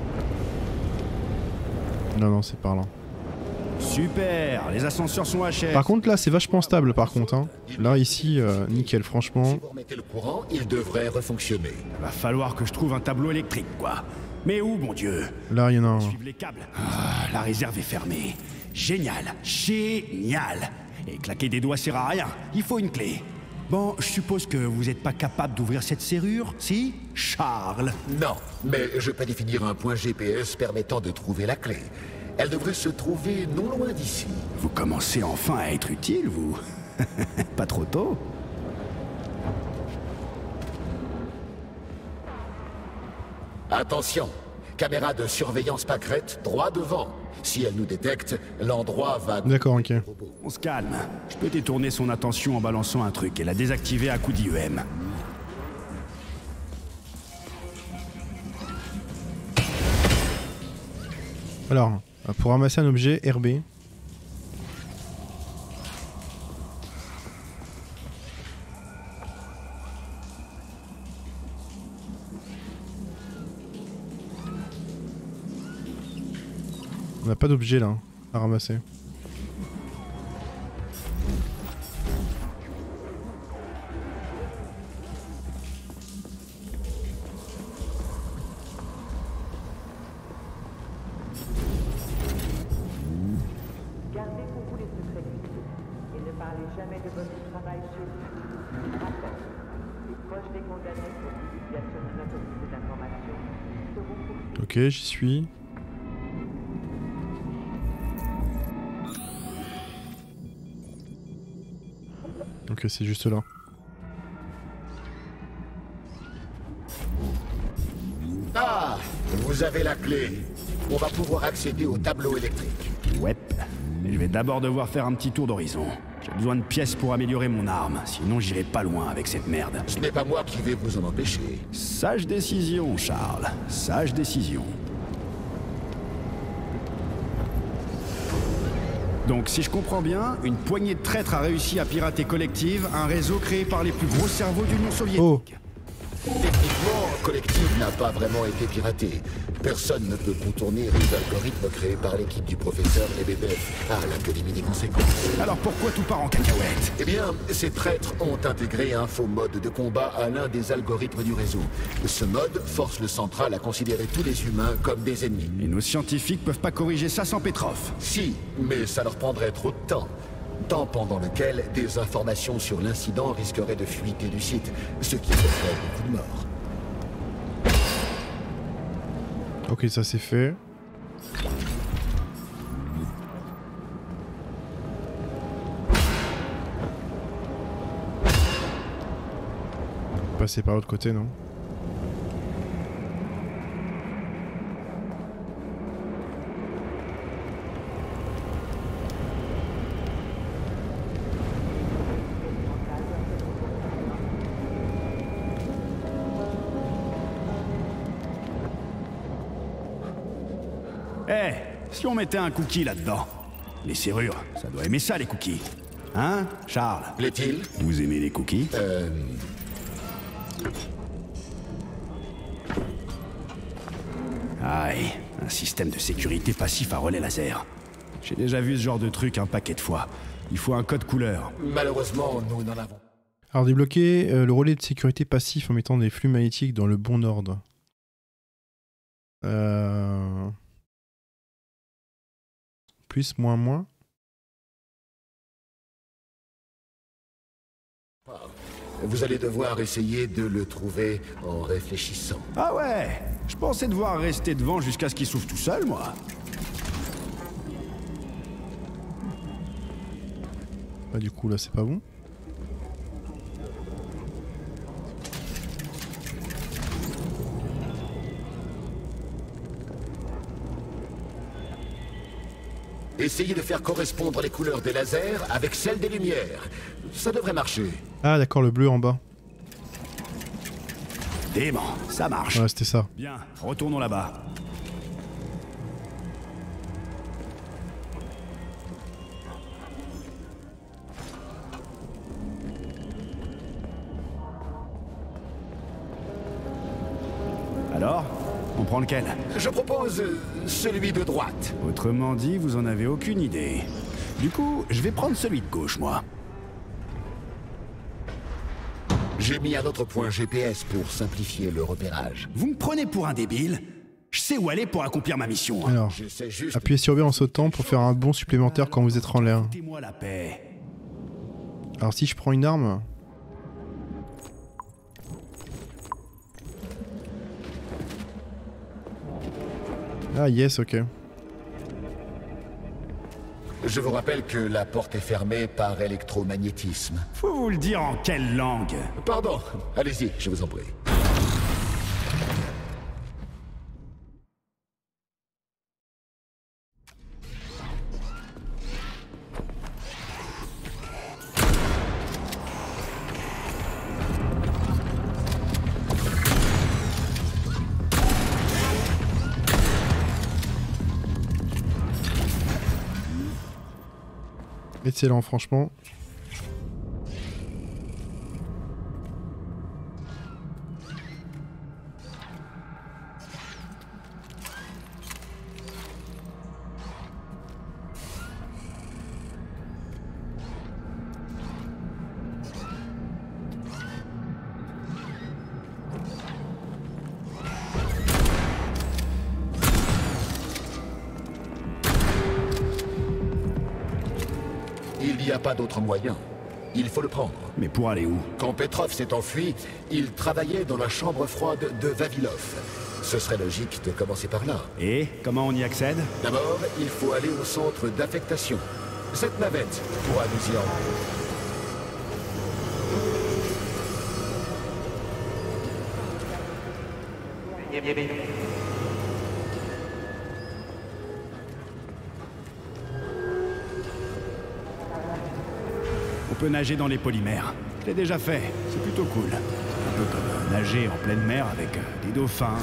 Non, non, c'est par là. Super, les ascenseurs sont H S. Par contre, là, c'est vachement stable, par contre. Hein. Là, ici, euh, nickel, franchement. Si vous remettez le courant, il devrait refonctionner. Va falloir que je trouve un tableau électrique, quoi. Mais où, mon Dieu? Là, il y en a un. Suivre les câbles. Ah, la réserve est fermée. Génial, génial. Et claquer des doigts sert à rien. Il faut une clé. Bon, je suppose que vous n'êtes pas capable d'ouvrir cette serrure, si, Charles? Non, mais je peux définir un point G P S permettant de trouver la clé. Elle devrait se trouver non loin d'ici. Vous commencez enfin à être utile, vous. Pas trop tôt? Attention, caméra de surveillance pâquerette, droit devant. Si elle nous détecte, l'endroit va... D'accord, ok. On se calme. Je peux détourner son attention en balançant un truc et la désactiver à coup d'I E M. Alors, pour ramasser un objet, R B. On n'a pas d'objet là à ramasser. Gardez pour vous les secrets du groupe et ne parlez jamais de votre travail chez vous. Rappel, les proches des condamnés pour divulgation inautorisée d'informations seront poursuivis. Ok, j'y suis. Ok, c'est juste là. Ah, vous avez la clé. On va pouvoir accéder au tableau électrique. Ouais, mais je vais d'abord devoir faire un petit tour d'horizon. J'ai besoin de pièces pour améliorer mon arme, sinon j'irai pas loin avec cette merde. Ce n'est pas moi qui vais vous en empêcher. Sage décision, Charles. Sage décision. Donc, si je comprends bien, une poignée de traîtres a réussi à pirater Collective, un réseau créé par les plus gros cerveaux de l'Union soviétique. Oh. Techniquement, Collective n'a pas vraiment été piraté. Personne ne peut contourner les algorithmes créés par l'équipe du professeur Lebedev à l'Académie des conséquences. Alors pourquoi tout part en cacahuète? Eh bien, ces traîtres ont intégré un faux mode de combat à l'un des algorithmes du réseau. Ce mode force le central à considérer tous les humains comme des ennemis. Et nos scientifiques peuvent pas corriger ça sans Petrov? Si, mais ça leur prendrait trop de temps. Temps pendant lequel des informations sur l'incident risqueraient de fuiter du site, ce qui ferait beaucoup de morts. Ok, ça c'est fait. Passer par l'autre côté, non? Eh, hey, si on mettait un cookie là-dedans? Les serrures, ça doit aimer ça les cookies. Hein, Charles? Plaît-il? Vous aimez les cookies? Euh... Aïe, un système de sécurité passif à relais laser. J'ai déjà vu ce genre de truc un paquet de fois. Il faut un code couleur. Malheureusement, nous n'en avons. Alors débloquer euh, le relais de sécurité passif en mettant des flux magnétiques dans le bon ordre. Euh... Plus, moins, moins. Vous allez devoir essayer de le trouver en réfléchissant. Ah ouais, je pensais devoir rester devant jusqu'à ce qu'il s'ouvre tout seul, moi. Bah du coup là c'est pas bon. Essayez de faire correspondre les couleurs des lasers avec celles des lumières. Ça devrait marcher. Ah d'accord, le bleu en bas. Dément, ça marche. Ouais, c'était ça. Bien, retournons là-bas. Alors, on prend lequel? Je propose euh, celui de droite. Autrement dit, vous en avez aucune idée. Du coup, je vais prendre celui de gauche, moi. J'ai mis un autre point G P S pour simplifier le repérage. Vous me prenez pour un débile? Je sais où aller pour accomplir ma mission. Alors, juste... appuyez sur B en sautant pour faire un bond supplémentaire quand vous êtes en l'air. Foutez-moi la paix. Alors si je prends une arme... Ah yes, ok. Je vous rappelle que la porte est fermée par électromagnétisme. Faut vous le dire en quelle langue? Pardon, allez-y, je vous en prie. Excellent, franchement. Il n'y a pas d'autre moyen. Il faut le prendre. Mais pour aller où? Quand Petrov s'est enfui, il travaillait dans la chambre froide de Vavilov. Ce serait logique de commencer par là. Et comment on y accède? D'abord, il faut aller au centre d'affectation. Cette navette pourra nous y emmener. On peut nager dans les polymères. Je l'ai déjà fait, c'est plutôt cool. Un peu comme nager en pleine mer avec des dauphins.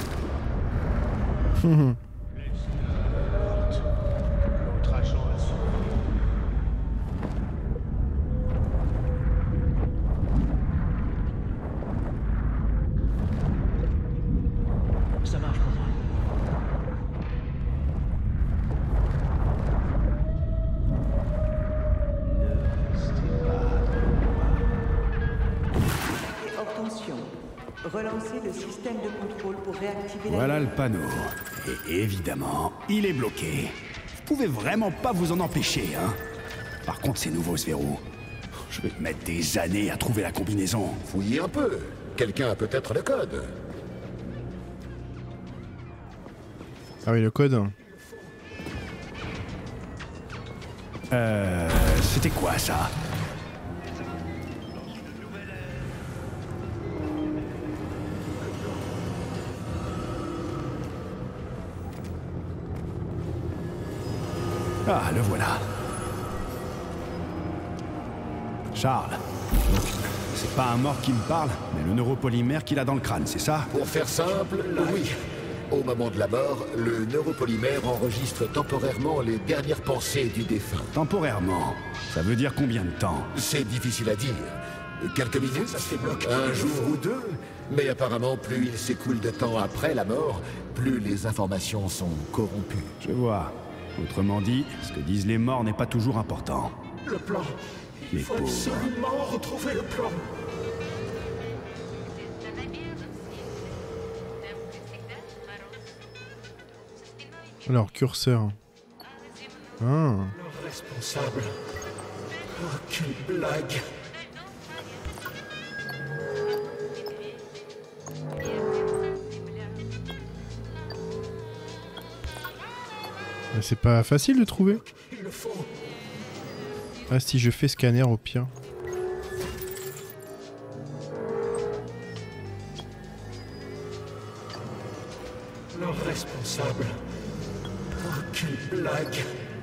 Ça marche pour moi. Obtention. Relancez le système de contrôle pour réactiver la... Voilà le panneau. Et évidemment, il est bloqué. Vous pouvez vraiment pas vous en empêcher, hein. Par contre, c'est nouveau ce verrou. Je vais mettre des années à trouver la combinaison. Fouillez un peu. Quelqu'un a peut-être le code. Ah oui, le code. Euh... C'était quoi, ça? Ah, le voilà. Charles. Donc, c'est pas un mort qui me parle, mais le neuropolymère qu'il a dans le crâne, c'est ça? Pour faire simple, oui. Au moment de la mort, le neuropolymère enregistre temporairement les dernières pensées du défunt. Temporairement? Ça veut dire combien de temps? C'est difficile à dire. Quelques minutes, ça se débloque. Un jour ou deux. Mais apparemment, plus il s'écoule de temps après la mort, plus les informations sont corrompues. Je vois. Autrement dit, ce que disent les morts n'est pas toujours important. Le plan. Les Il faut pauvres. absolument retrouver le plan. Alors, curseur. Ah. Le responsable. Oh, quelle blague. Mais c'est pas facile de trouver. Il le faut. Ah, si je fais scanner au pire. Le responsable. Oh, quelle blague.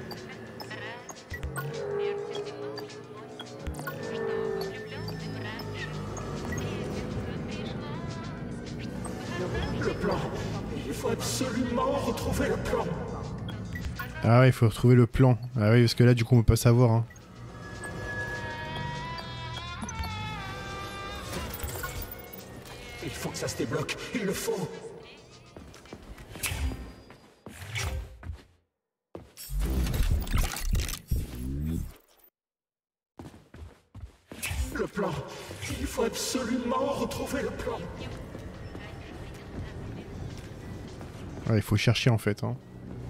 Le plan. Il faut absolument retrouver le plan. Ah ouais, il faut retrouver le plan. Ah oui, parce que là, du coup, on peut pas savoir. Hein. Il faut que ça se débloque. Il le faut. Le plan. Il faut absolument retrouver le plan. Ouais, il faut chercher en fait. Hein.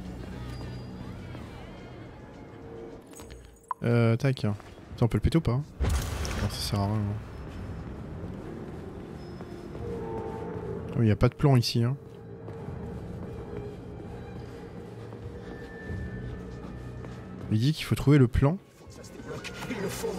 Euh, tac. Attends, on peut le péter ou pas? Non, ça sert à rien. Il n'y a pas de plan ici. Hein. Il dit qu'il faut trouver le plan. Il le faut.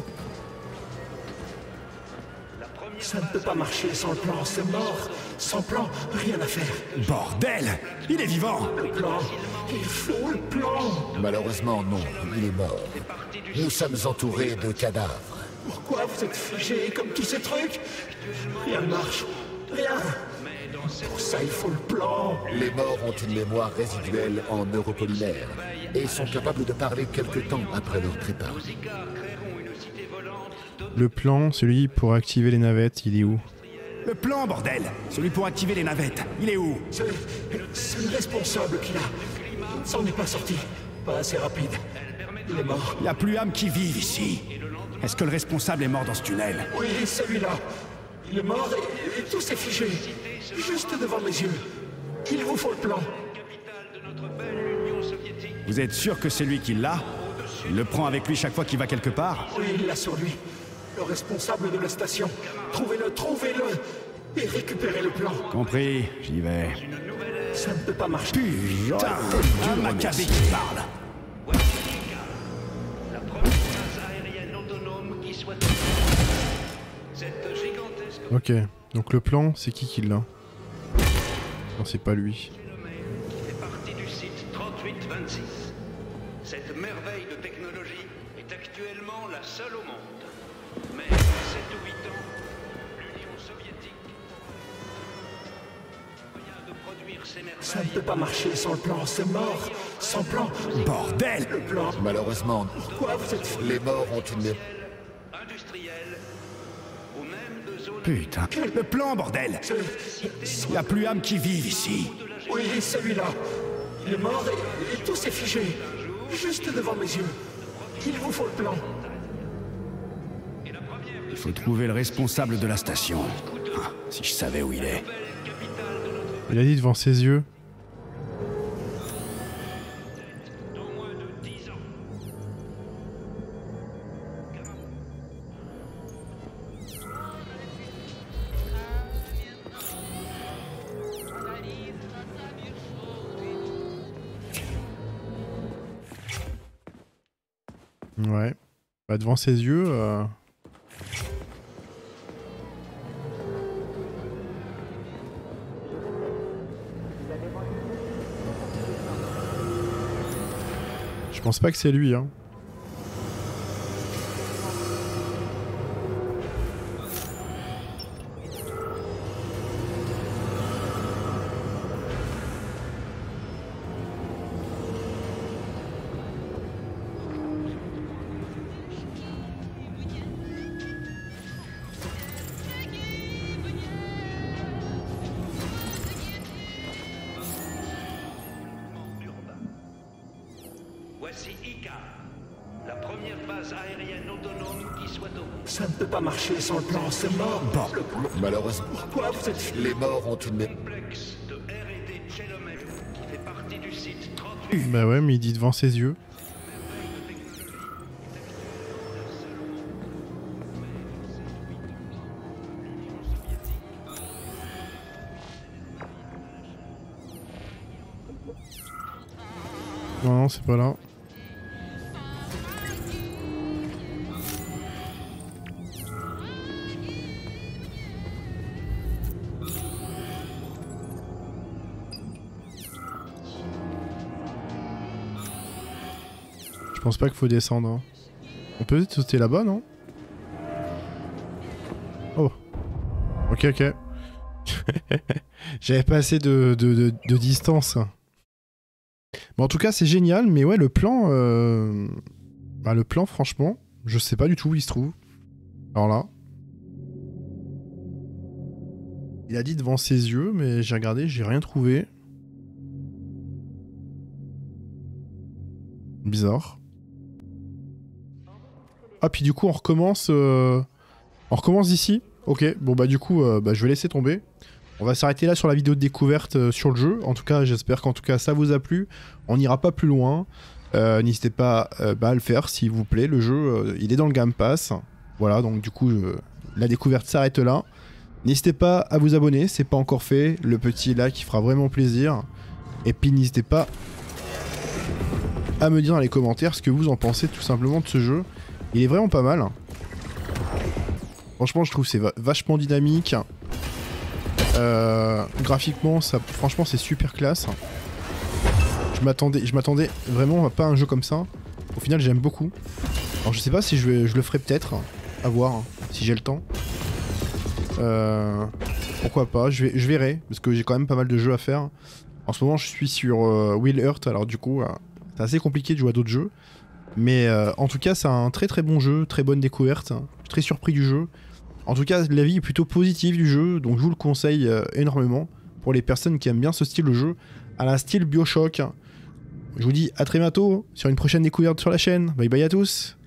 Ça ne peut pas marcher sans le plan, c'est mort. Sans plan, rien à faire. Bordel! Il est vivant! Le plan, il faut le plan. Malheureusement, non, il est mort. Nous sommes entourés de cadavres. Pourquoi vous êtes figés comme tous ces trucs? Rien ne marche, rien. Pour ça, il faut le plan. Les morts ont une mémoire résiduelle en neuropolymère et sont capables de parler quelque temps après leur trépas. Le plan, celui pour activer les navettes, il est où? Le plan, bordel! Celui pour activer les navettes, il est où? C'est c'est le responsable qui l'a. Il ne s'en est pas sorti. Pas assez rapide. Il est mort. Il n'y a plus âme qui vive ici. Est-ce que le responsable est mort dans ce tunnel? Oui, celui-là. Il est mort et, et tout s'est figé. Juste devant mes yeux. Il vous faut le plan. Vous êtes sûr que c'est lui qui l'a? Il le prend avec lui chaque fois qu'il va quelque part? Oui, il l'a sur lui. Le responsable de la station. Trouvez-le, trouvez-le. Et récupérez le plan. Compris, j'y vais. Ça ne peut pas marcher. Putain! Un Maccabée qui parle! La première base aérienne autonome qui soit... Cette gigantesque... Ok, donc le plan, c'est qui qui l'a? Non, c'est pas lui. fait partie du site trente-huit vingt-six. Cette merveille de technologie est actuellement la seule au monde. Mais sept ou huit ans, l'Union soviétique moyen de produire ces merveilles... Ça ne peut pas marcher sans le plan, c'est mort. Sans plan. Bordel! Le plan. Malheureusement. Pourquoi vous êtes... Les morts ont une... industrielle ou même de zones... Putain, le plan, bordel! Il n'y a plus âme qui vive ici. Oui, celui-là. Il est mort et, et tout s'est figé. Juste devant mes yeux. Il vous faut le plan. Il faut trouver le responsable de la station. Ah, si je savais où il est. Il a dit devant ses yeux. Ouais. Bah devant ses yeux... Euh... Je pense pas que c'est lui, hein. Voici Ika, la première base aérienne autonome qui soit au... Ça ne peut pas marcher sans le plan, c'est mort. Bon, malheureusement. Pourquoi vous êtes... Les morts ont une... complexe de R et D Chelomel qui fait partie du site trente-huit. Bah ouais, mais il dit devant ses yeux. Non, non, c'est pas là. Je pense pas qu'il faut descendre. Hein. On peut peut-être sauter là-bas, non? Oh. Ok, ok. J'avais pas assez de, de, de, de distance. Bon, en tout cas, c'est génial, mais ouais, le plan... Euh... Bah, le plan, franchement, je sais pas du tout où il se trouve. Alors là... Il a dit devant ses yeux, mais j'ai regardé, j'ai rien trouvé. Bizarre. Ah, puis du coup, on recommence... Euh... On recommence d'ici. Ok, bon bah du coup, euh, bah, je vais laisser tomber. On va s'arrêter là sur la vidéo de découverte euh, sur le jeu. En tout cas, j'espère qu'en tout cas ça vous a plu. On n'ira pas plus loin. Euh, N'hésitez pas euh, bah, à le faire s'il vous plaît. Le jeu, euh, il est dans le Game Pass. Voilà, donc du coup, euh, la découverte s'arrête là. N'hésitez pas à vous abonner, c'est pas encore fait. Le petit like qui fera vraiment plaisir. Et puis n'hésitez pas à me dire dans les commentaires ce que vous en pensez tout simplement de ce jeu. Il est vraiment pas mal. Franchement, je trouve que c'est va vachement dynamique. Euh, graphiquement, ça, franchement, c'est super classe. Je m'attendais, je m'attendais vraiment à pas un jeu comme ça. Au final, j'aime beaucoup. Alors, je sais pas si je, vais, je le ferai peut-être. À voir, hein, si j'ai le temps. Euh, pourquoi pas, je, vais, je verrai. Parce que j'ai quand même pas mal de jeux à faire. En ce moment, je suis sur euh, Will Earth. Alors, du coup, euh, c'est assez compliqué de jouer à d'autres jeux. Mais euh, en tout cas, c'est un très très bon jeu. Très bonne découverte. Je suis très surpris du jeu. En tout cas, l'avis est plutôt positif du jeu, donc je vous le conseille euh, énormément pour les personnes qui aiment bien ce style de jeu, à la style BioShock. Je vous dis à très bientôt sur une prochaine découverte sur la chaîne. Bye bye à tous.